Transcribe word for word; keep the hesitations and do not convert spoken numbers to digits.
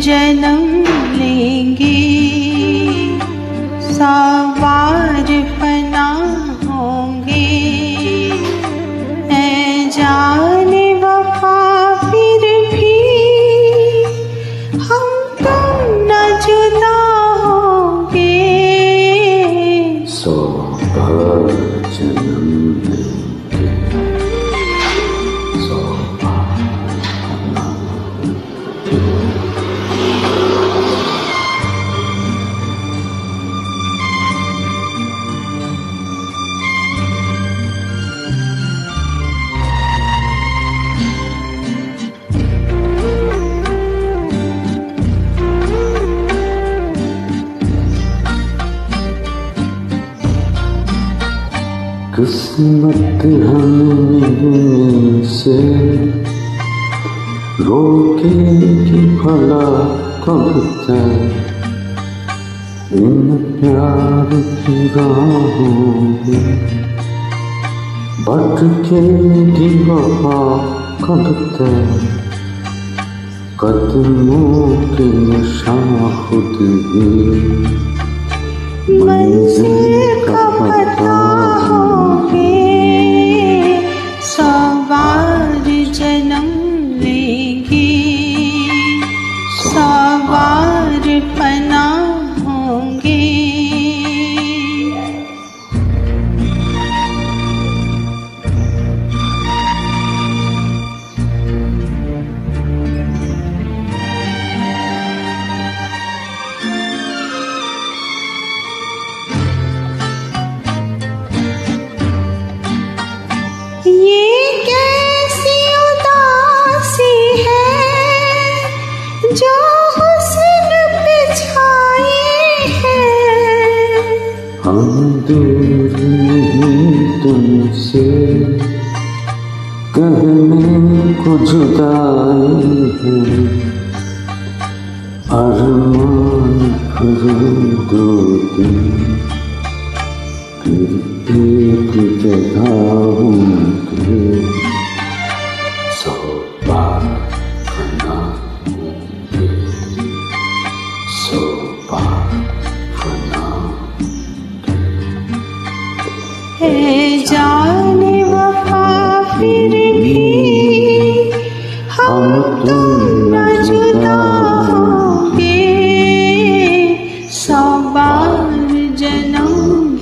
जन्म लेंगे, सवार फना होंगे। ऐ जाने वफा फिर भी हम तुम न जुदा होंगे। सौ बार जन्म लेंगे, सौ बार फना होंगे। किस्मत हमें मिलने से रोकेगी भला कब तक, इन प्यार की राहों में भटकेगी वफा कब तक। कदमों के निशान खुद ही मंजिल का पता होंगे, सवार जन्म लेंगे, सवार फना होंगे। ये कैसी उदासी है जो हुस्न पे छाई है। हम दूर नहीं तुमसे कहने को जुदाई है। अरमान फिर दो दिन फिर एक जगह होंगे, सौ बार फना होंगे, सौ बार फना होंगे। ऐ जाने वफा फिर भी हम तुम न जुदा होंगे, सौ बार जन्म